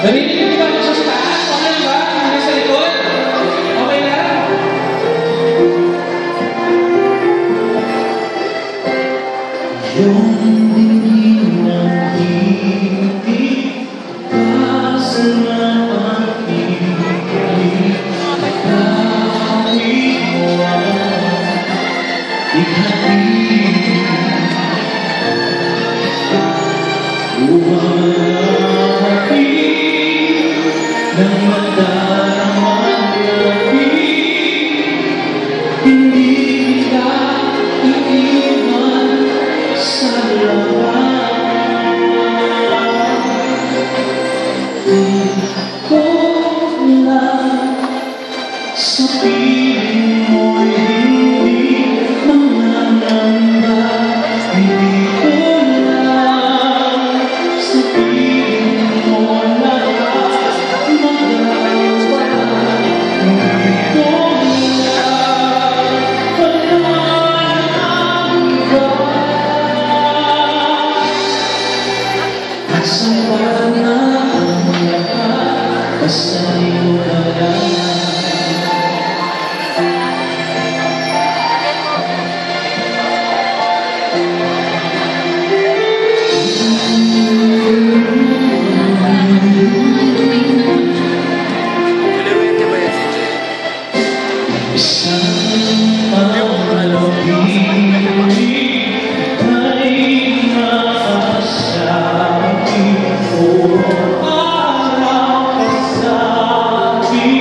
Narinig ba ako sa taas? Okay ba? Nasa likod? Okay lang? Yung dininang ibig Basa na ang ibig Kahit mo ang ihatid Umahatid ng madaramang lapit Hindi ka iiwan sa laban Ko lang sa piling mo'y hindi mananamba Hindi ko lang sa piling mo lahat magagawa Hindi ko lang pananaga Asa pa na ang lahat basta di mo kailangan Isang pag-ibig ay masasabi o araw-sabi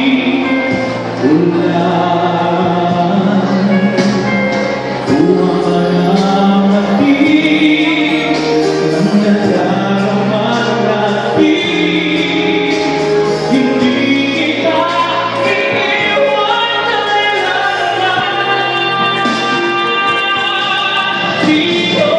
ulan Umamatid ang nadaramang lapit Hindi kita iniwan kailanman Di ko